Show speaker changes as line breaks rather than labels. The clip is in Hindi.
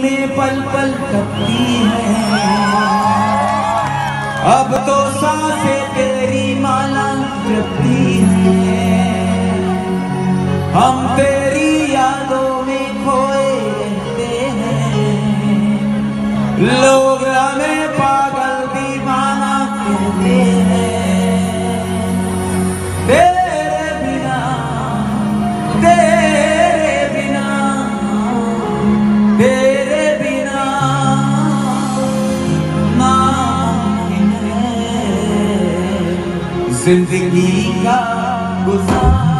में पल पल कपती है। अब तो सांसें तेरी माला जपती है। हम तेरी यादों में खोए रहते हैं। लोग हमें पागल दीवाना कहते हैं। तेरे बिना नामुमकिन है जिंदगी का गुजारा।